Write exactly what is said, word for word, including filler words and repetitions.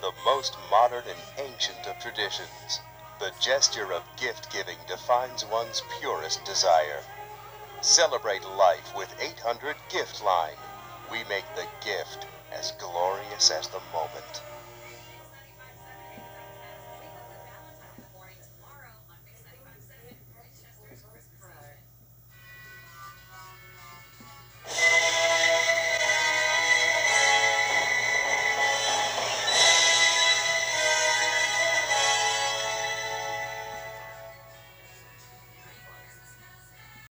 the most modern and ancient of traditions. The gesture of gift-giving defines one's purest desire. Celebrate life with eight hundred Gift Line. We make the gift as glorious as the moment.